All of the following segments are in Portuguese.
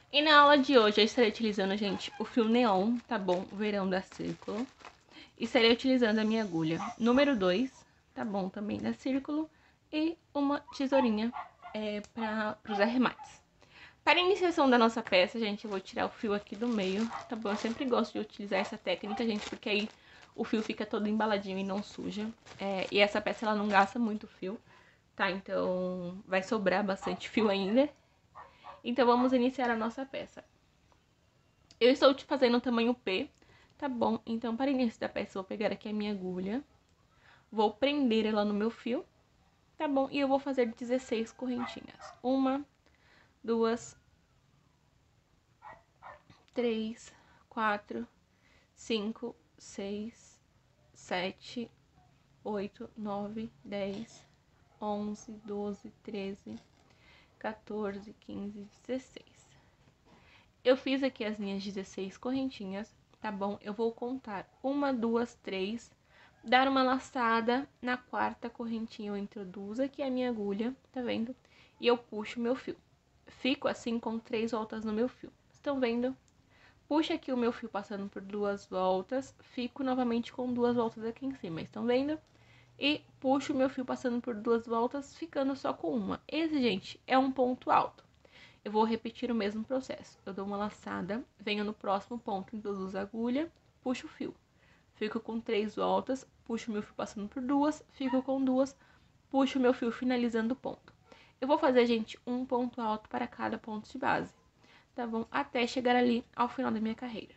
E na aula de hoje eu estarei utilizando, gente, o fio neon, tá bom? O verão da Círculo. E estarei utilizando a minha agulha número 2, tá bom? Também da Círculo. E uma tesourinha para os arremates. Para a iniciação da nossa peça, gente, eu vou tirar o fio aqui do meio, tá bom? Eu sempre gosto de utilizar essa técnica, gente, porque aí o fio fica todo embaladinho e não suja. E essa peça, ela não gasta muito fio, tá? Então, vai sobrar bastante fio ainda. Então, vamos iniciar a nossa peça. Eu estou te fazendo o tamanho P, tá bom? Então, para início da peça, eu vou pegar aqui a minha agulha, vou prender ela no meu fio, tá bom? E eu vou fazer 16 correntinhas. 1, 2, 3, 4, 5, 6, 7, 8, 9, 10, 11, 12, 13, 14, 15, 16. Eu fiz aqui as minhas 16 correntinhas, tá bom? Eu vou contar 1, 2, 3, dar uma laçada, na quarta correntinha eu introduzo aqui a minha agulha, tá vendo? E eu puxo o meu fio. Fico assim com 3 voltas no meu fio. Estão vendo? Puxo aqui o meu fio passando por 2 voltas, fico novamente com 2 voltas aqui em cima, estão vendo? E puxo o meu fio passando por 2 voltas, ficando só com uma. Esse, gente, é um ponto alto. Eu vou repetir o mesmo processo. Eu dou uma laçada, venho no próximo ponto, introduzo a agulha, puxo o fio. Fico com 3 voltas, puxo o meu fio passando por 2, fico com 2, puxo o meu fio finalizando o ponto. Eu vou fazer, gente, um ponto alto para cada ponto de base, tá bom? Até chegar ali ao final da minha carreira.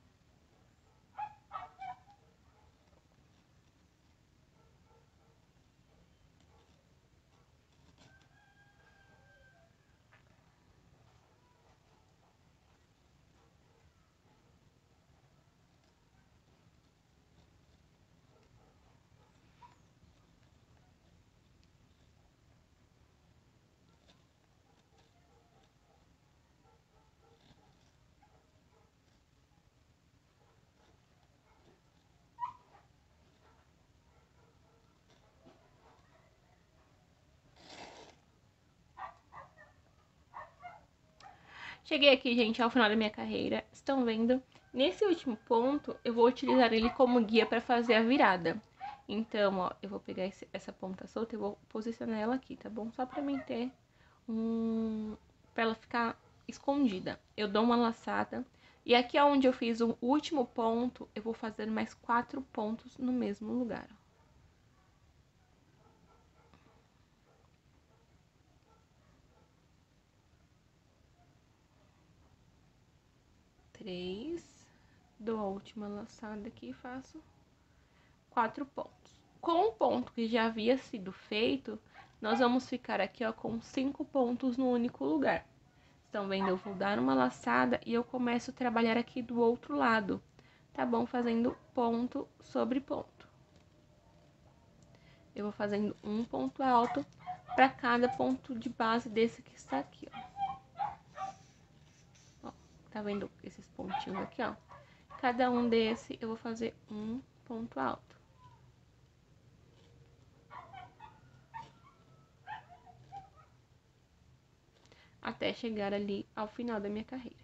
Cheguei aqui, gente, ao final da minha carreira. Estão vendo? Nesse último ponto, eu vou utilizar ele como guia para fazer a virada. Então, ó, eu vou pegar essa ponta solta e vou posicionar ela aqui, tá bom? Só pra mim ter pra ela ficar escondida. Eu dou uma laçada. E aqui onde eu fiz o último ponto, eu vou fazer mais 4 pontos no mesmo lugar, ó. 3, dou a última laçada aqui e faço 4 pontos. Com o ponto que já havia sido feito, nós vamos ficar aqui, ó, com 5 pontos no único lugar. Estão vendo? Eu vou dar uma laçada e eu começo a trabalhar aqui do outro lado, tá bom? Fazendo ponto sobre ponto. Eu vou fazendo um ponto alto para cada ponto de base desse que está aqui, ó. Tá vendo esses pontinhos aqui, ó? Cada um desse eu vou fazer um ponto alto. Até chegar ali ao final da minha carreira.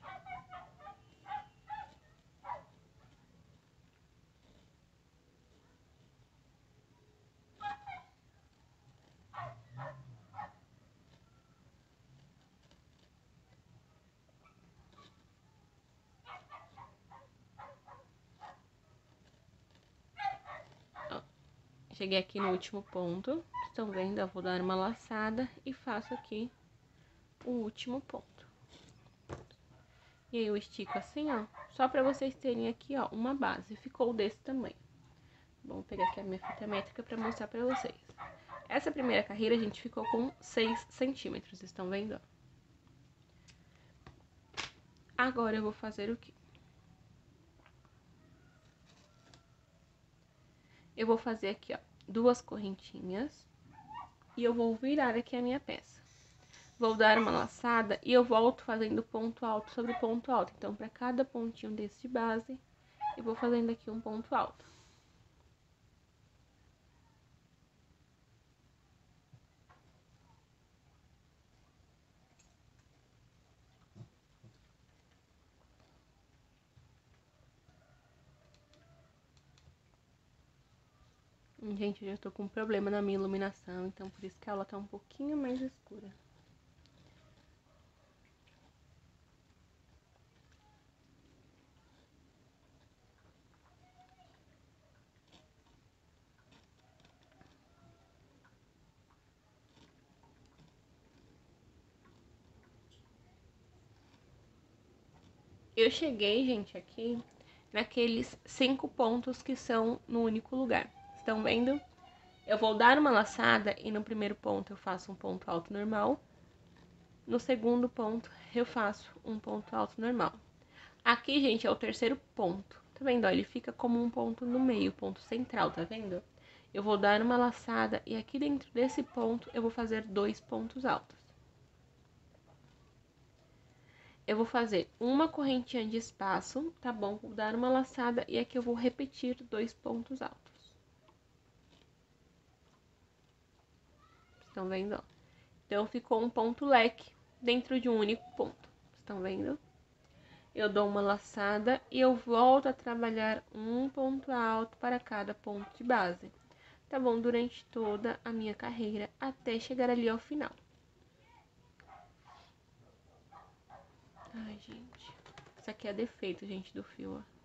Cheguei aqui no último ponto, estão vendo? Eu vou dar uma laçada e faço aqui o último ponto. E aí eu estico assim, ó, só pra vocês terem aqui, ó, uma base. Ficou desse tamanho. Vou pegar aqui a minha fita métrica pra mostrar pra vocês. Essa primeira carreira a gente ficou com 6 centímetros, estão vendo? Agora eu vou fazer o quê? Eu vou fazer aqui, ó, 2 correntinhas e eu vou virar aqui a minha peça. Vou dar uma laçada e eu volto fazendo ponto alto sobre ponto alto. Então, para cada pontinho desse de base, eu vou fazendo aqui um ponto alto. Gente, eu já tô com um problema na minha iluminação, então por isso que a aula tá um pouquinho mais escura. Eu cheguei, gente, aqui naqueles 5 pontos que são no único lugar. Estão vendo? Eu vou dar uma laçada e no primeiro ponto eu faço um ponto alto normal. No segundo ponto eu faço um ponto alto normal. Aqui, gente, é o terceiro ponto. Tá vendo? Ó, ele fica como um ponto no meio, ponto central, tá vendo? Eu vou dar uma laçada e aqui dentro desse ponto eu vou fazer 2 pontos altos. Eu vou fazer uma correntinha de espaço, tá bom? Vou dar uma laçada e aqui eu vou repetir 2 pontos altos. Estão vendo, ó? Então, ficou um ponto leque dentro de um único ponto. Estão vendo? Eu dou uma laçada e eu volto a trabalhar um ponto alto para cada ponto de base. Tá bom? Durante toda a minha carreira, até chegar ali ao final. Ai, gente. Isso aqui é defeito, gente, do fio, ó.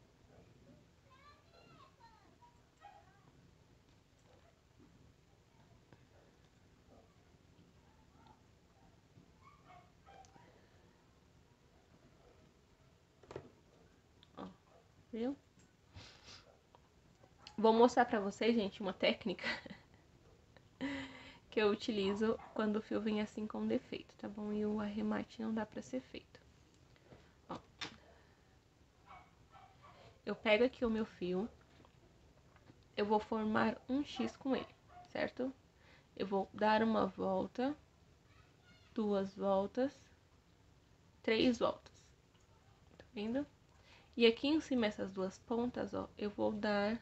Ó, viu? Vou mostrar pra vocês, gente, uma técnica que eu utilizo quando o fio vem assim com defeito, tá bom? E o arremate não dá pra ser feito. Ó. Eu pego aqui o meu fio, eu vou formar um X com ele, certo? Eu vou dar uma volta, 2 voltas, 3 voltas, tá vendo? E aqui em cima, essas duas pontas, ó, eu vou dar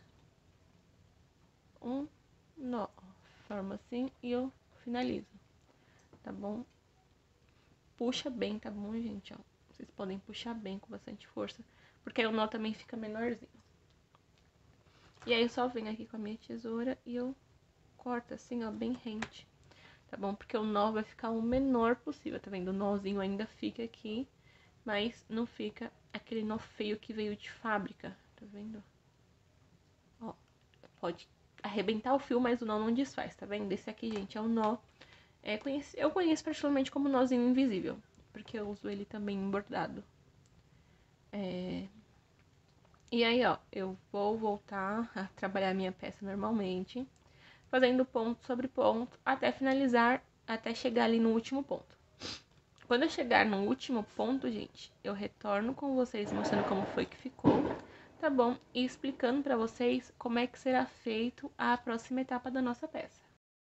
um nó, forma assim e eu finalizo, tá bom? Puxa bem, tá bom, gente, ó? Vocês podem puxar bem com bastante força, porque aí o nó também fica menorzinho. E aí eu só venho aqui com a minha tesoura e eu corto assim, ó, bem rente, tá bom? Porque o nó vai ficar o menor possível, tá vendo? O nozinho ainda fica aqui, mas não fica aquele nó feio que veio de fábrica, tá vendo? Ó, pode arrebentar o fio, mas o nó não desfaz, tá vendo? Esse aqui, gente, é o nó. Eu conheço praticamente como nozinho invisível, porque eu uso ele também em bordado. E aí, ó, eu vou voltar a trabalhar minha peça normalmente, fazendo ponto sobre ponto, até finalizar, até chegar ali no último ponto. Quando eu chegar no último ponto, gente, eu retorno com vocês mostrando como foi que ficou, tá bom? E explicando pra vocês como é que será feito a próxima etapa da nossa peça.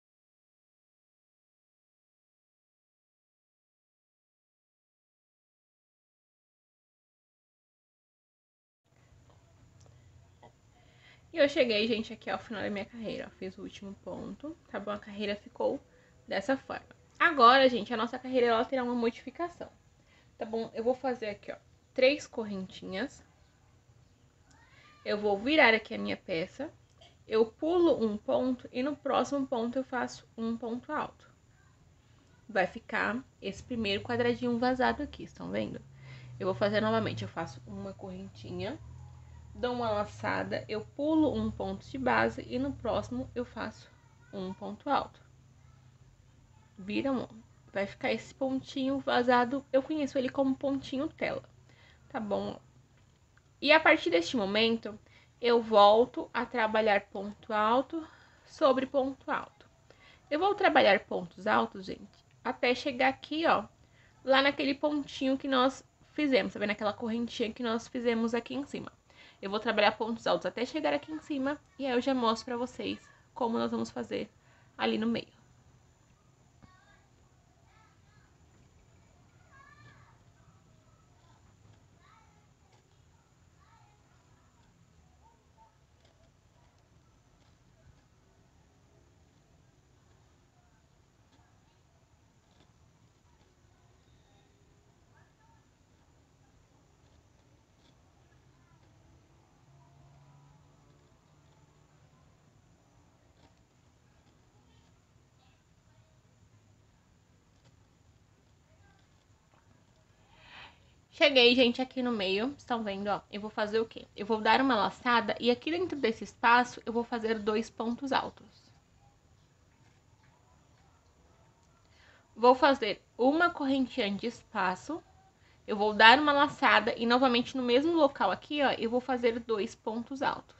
E eu cheguei, gente, aqui ao final da minha carreira. Fiz o último ponto, tá bom? A carreira ficou dessa forma. Agora, gente, a nossa carreira ela terá uma modificação, tá bom? Eu vou fazer aqui, ó, 3 correntinhas. Eu vou virar aqui a minha peça. Eu pulo um ponto e no próximo ponto eu faço um ponto alto. Vai ficar esse primeiro quadradinho vazado aqui, estão vendo? Eu vou fazer novamente, eu faço uma correntinha, dou uma laçada, eu pulo um ponto de base e no próximo eu faço um ponto alto. Viram? Vai ficar esse pontinho vazado, eu conheço ele como pontinho tela, tá bom? E a partir deste momento, eu volto a trabalhar ponto alto sobre ponto alto. Eu vou trabalhar pontos altos, gente, até chegar aqui, ó, lá naquele pontinho que nós fizemos, tá vendo? Aquela correntinha que nós fizemos aqui em cima. Eu vou trabalhar pontos altos até chegar aqui em cima e aí eu já mostro pra vocês como nós vamos fazer ali no meio. Cheguei, gente, aqui no meio, estão vendo, ó, eu vou fazer o quê? Eu vou dar uma laçada e aqui dentro desse espaço eu vou fazer 2 pontos altos. Vou fazer uma correntinha de espaço, eu vou dar uma laçada e novamente no mesmo local aqui, ó, eu vou fazer 2 pontos altos.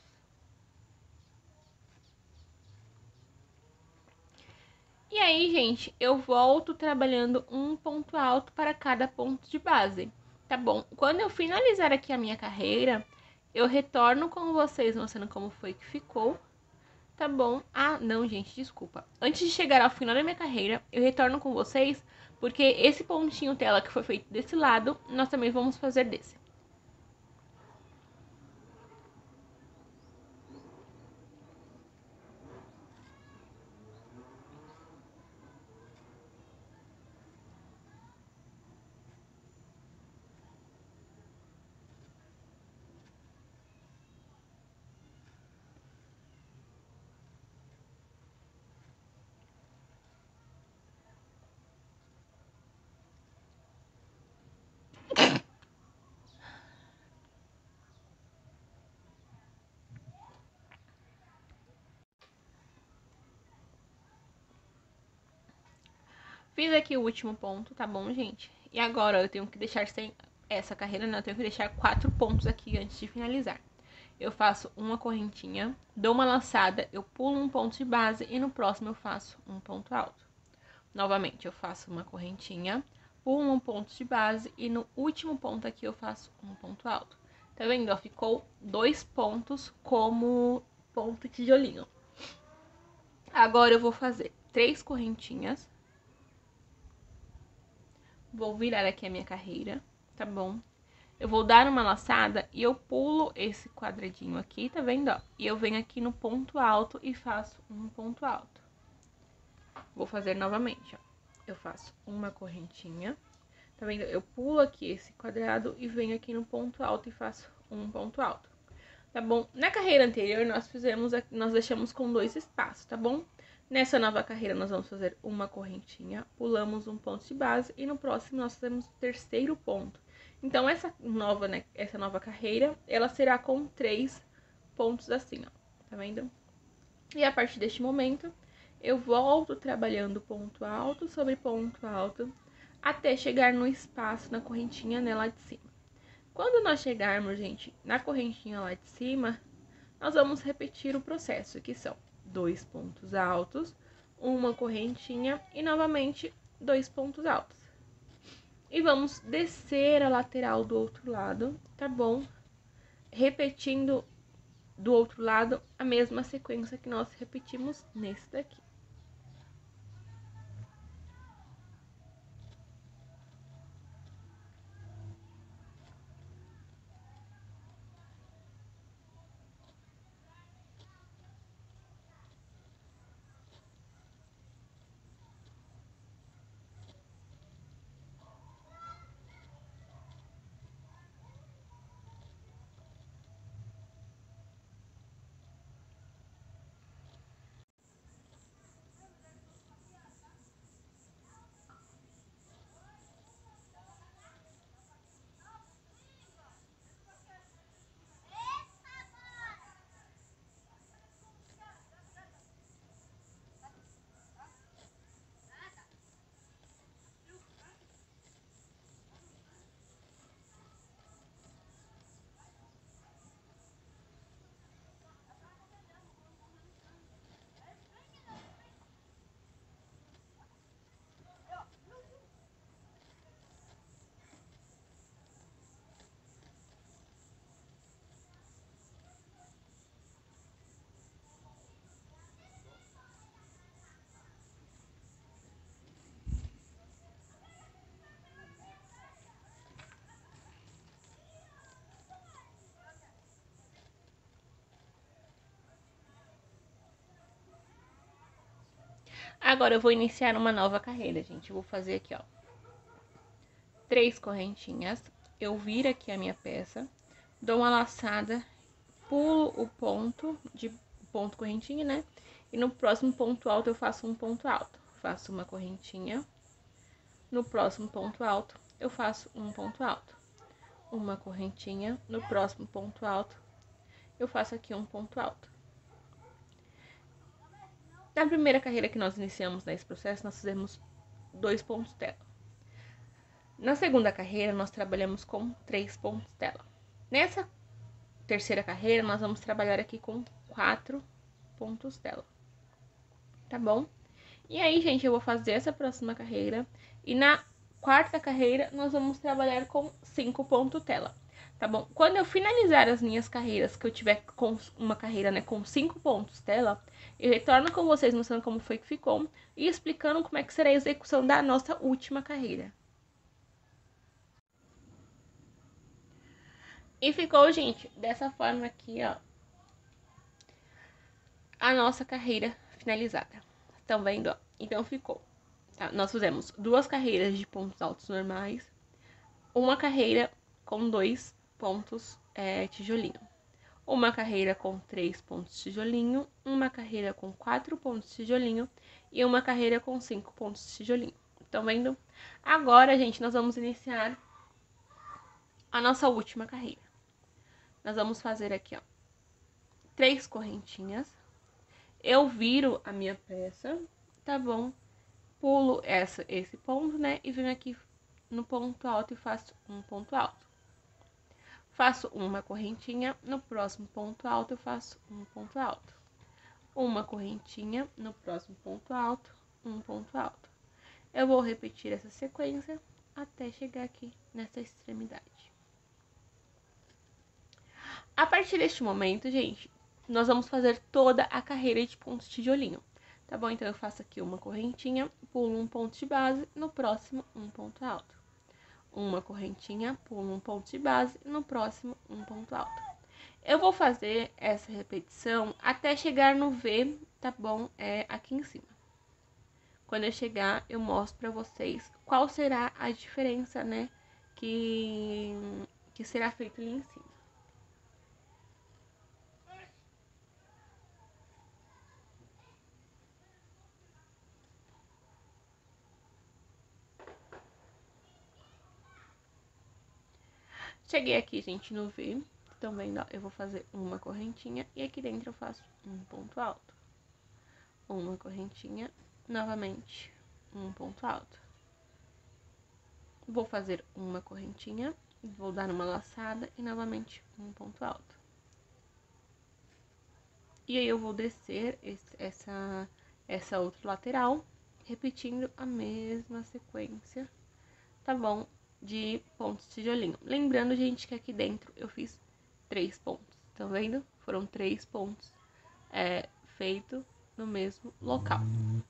E aí, gente, eu volto trabalhando um ponto alto para cada ponto de base, tá bom? Quando eu finalizar aqui a minha carreira, eu retorno com vocês mostrando como foi que ficou, tá bom? Ah, não, gente, desculpa. Antes de chegar ao final da minha carreira, eu retorno com vocês, porque esse pontinho tela que foi feito desse lado, nós também vamos fazer desse. Fiz aqui o último ponto, tá bom, gente? E agora eu tenho que deixar sem essa carreira, né? Eu tenho que deixar 4 pontos aqui antes de finalizar. Eu faço uma correntinha, dou uma laçada, eu pulo um ponto de base e no próximo eu faço um ponto alto. Novamente, eu faço uma correntinha, pulo um ponto de base e no último ponto aqui eu faço um ponto alto. Tá vendo? Ó, ficou 2 pontos como ponto tijolinho. Agora eu vou fazer 3 correntinhas. Vou virar aqui a minha carreira, tá bom? Eu vou dar uma laçada e eu pulo esse quadradinho aqui, tá vendo, ó? E eu venho aqui no ponto alto e faço um ponto alto. Vou fazer novamente, ó. Eu faço uma correntinha, tá vendo? Eu pulo aqui esse quadrado e venho aqui no ponto alto e faço um ponto alto, tá bom? Na carreira anterior, nós deixamos com 2 espaços, tá bom? Nessa nova carreira, nós vamos fazer uma correntinha, pulamos um ponto de base e no próximo nós fazemos o terceiro ponto. Então, essa nova carreira, ela será com 3 pontos assim, ó, tá vendo? E a partir deste momento, eu volto trabalhando ponto alto sobre ponto alto, até chegar no espaço, na correntinha, né, lá de cima. Quando nós chegarmos, gente, na correntinha lá de cima, nós vamos repetir o processo, que são 2 pontos altos, uma correntinha e novamente 2 pontos altos. E vamos descer a lateral do outro lado, tá bom? Repetindo do outro lado a mesma sequência que nós repetimos nesse daqui. Agora eu vou iniciar uma nova carreira, gente. Eu vou fazer aqui, ó, 3 correntinhas. Eu viro aqui a minha peça, dou uma laçada, pulo o ponto correntinha, né? E no próximo ponto alto eu faço um ponto alto. Faço uma correntinha. No próximo ponto alto eu faço um ponto alto. uma correntinha. No próximo ponto alto, eu faço aqui um ponto alto. Na primeira carreira que nós iniciamos nesse processo, nós fizemos 2 pontos tela. Na segunda carreira, nós trabalhamos com 3 pontos tela. Nessa terceira carreira, nós vamos trabalhar aqui com 4 pontos tela. Tá bom? E aí, gente, eu vou fazer essa próxima carreira. E na quarta carreira, nós vamos trabalhar com 5 pontos tela. Tá bom? Quando eu finalizar as minhas carreiras, que eu tiver com uma carreira, né, com 5 pontos tela, eu retorno com vocês mostrando como foi que ficou e explicando como é que será a execução da nossa última carreira. E ficou, gente, dessa forma aqui, ó, a nossa carreira finalizada. Estão vendo, ó? Então ficou. Tá? Nós fizemos 2 carreiras de pontos altos normais, uma carreira com 2 pontos tijolinho, uma carreira com 3 pontos tijolinho, uma carreira com 4 pontos tijolinho e uma carreira com 5 pontos tijolinho. Estão vendo? Agora, gente, nós vamos iniciar a nossa última carreira. Nós vamos fazer aqui, ó, 3 correntinhas. Eu viro a minha peça, tá bom? Pulo esse ponto, né? E venho aqui no ponto alto e faço um ponto alto. Faço uma correntinha, no próximo ponto alto eu faço um ponto alto. Uma correntinha, no próximo ponto alto, um ponto alto. Eu vou repetir essa sequência até chegar aqui nessa extremidade. A partir deste momento, gente, nós vamos fazer toda a carreira de pontos tijolinho, tá bom? Então, eu faço aqui uma correntinha, pulo um ponto de base, no próximo, um ponto alto. Uma correntinha, pulo um ponto de base, no próximo, um ponto alto. Eu vou fazer essa repetição até chegar no V, tá bom? Aqui em cima. Quando eu chegar, eu mostro pra vocês qual será a diferença, né, que será feito ali em cima. Cheguei aqui, gente, no V. Estão vendo, ó? Eu vou fazer uma correntinha e aqui dentro eu faço um ponto alto. Uma correntinha, novamente, um ponto alto. Vou fazer uma correntinha, vou dar uma laçada e novamente um ponto alto. E aí eu vou descer essa outra lateral, repetindo a mesma sequência, tá bom? De pontos tijolinho. Lembrando, gente, que aqui dentro eu fiz 3 pontos. Estão vendo? Foram 3 pontos feito no mesmo local.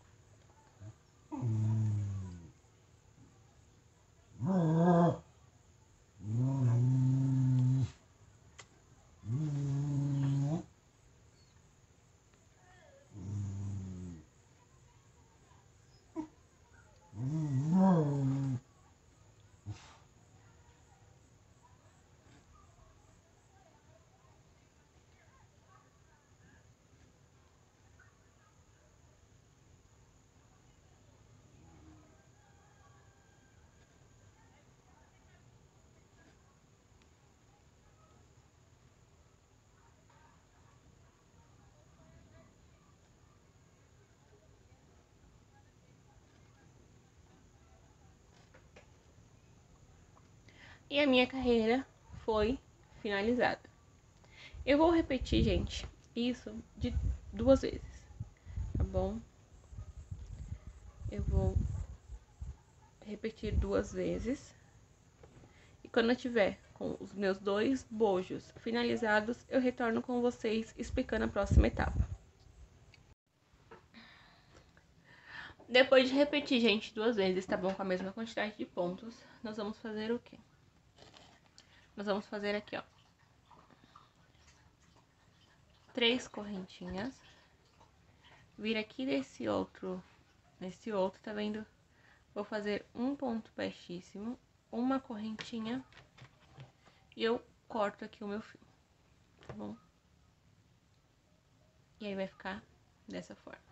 E a minha carreira foi finalizada. Eu vou repetir, gente, isso de 2 vezes, tá bom? Eu vou repetir 2 vezes. E quando eu tiver com os meus 2 bojos finalizados, eu retorno com vocês explicando a próxima etapa. Depois de repetir, gente, 2 vezes, tá bom? Com a mesma quantidade de pontos, nós vamos fazer o quê? Nós vamos fazer aqui, ó, 3 correntinhas. Vir aqui nesse outro, tá vendo? Vou fazer um ponto baixíssimo, uma correntinha e eu corto aqui o meu fio, tá bom? E aí vai ficar dessa forma.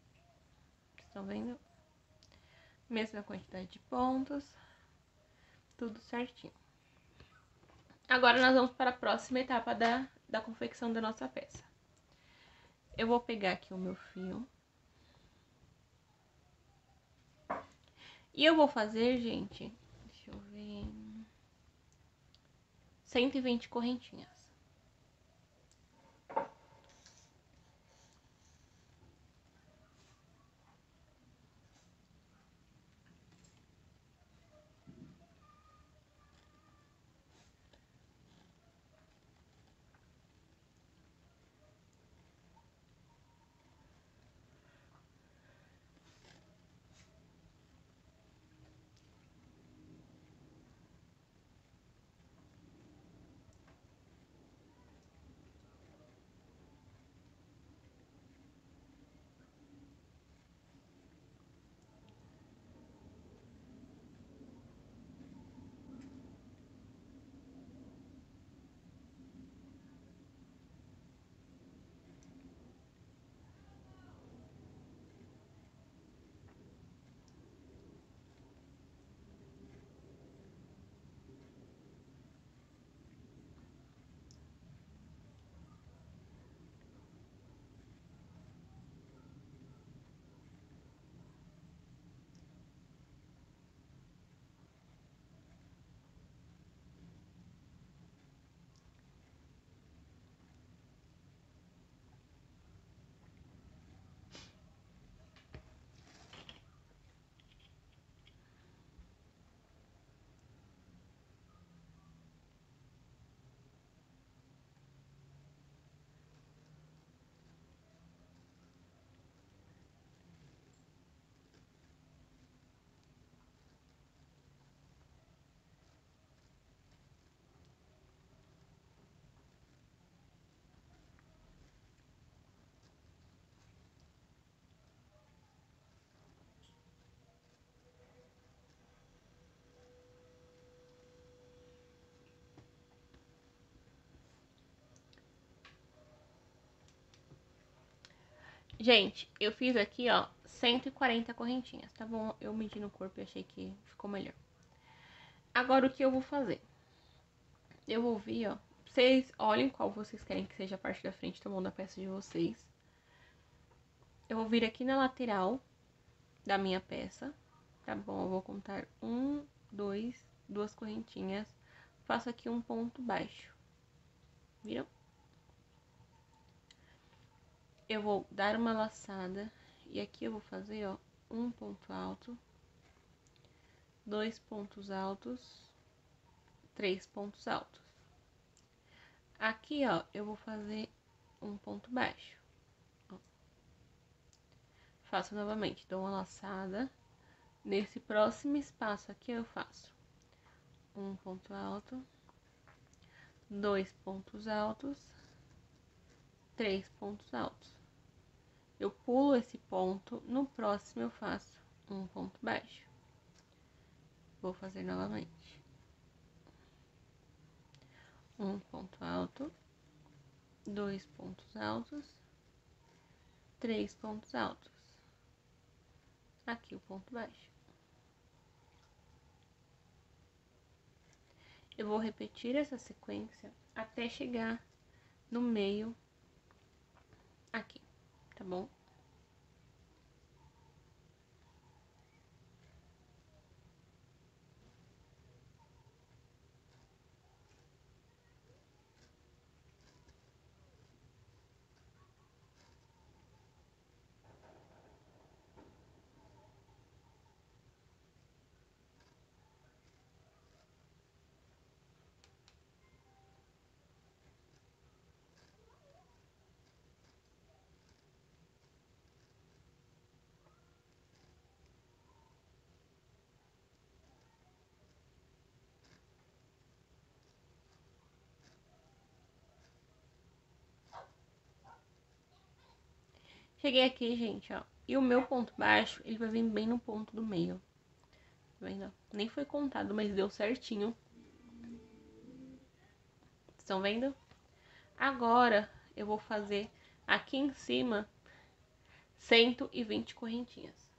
Estão vendo? Mesma quantidade de pontos. tudo certinho. Agora nós vamos para a próxima etapa da confecção da nossa peça. Eu vou pegar aqui o meu fio. E eu vou fazer, gente, deixa eu ver, 120 correntinhas. Gente, eu fiz aqui, ó, 140 correntinhas, tá bom? Eu medi no corpo e achei que ficou melhor. Agora, o que eu vou fazer? Eu vou vir, ó, vocês olhem qual vocês querem que seja a parte da frente, tá bom? Da peça de vocês. Eu vou vir aqui na lateral da minha peça, tá bom? Eu vou contar 1, 2, 2 correntinhas. Faço aqui um ponto baixo. Viram? Eu vou dar uma laçada e aqui eu vou fazer, ó, um ponto alto, 2 pontos altos, 3 pontos altos. Aqui, ó, eu vou fazer um ponto baixo. Ó. Faço novamente, dou uma laçada. Nesse próximo espaço aqui eu faço um ponto alto, 2 pontos altos, 3 pontos altos. Eu pulo esse ponto, no próximo eu faço um ponto baixo. Vou fazer novamente. Um ponto alto, 2 pontos altos, 3 pontos altos. Aqui o ponto baixo. Eu vou repetir essa sequência até chegar no meio aqui, tá bom? Cheguei aqui, gente, ó. E o meu ponto baixo, ele vai vir bem no ponto do meio. Tá vendo? Nem foi contado, mas deu certinho. Estão vendo? Agora, eu vou fazer aqui em cima 120 correntinhas.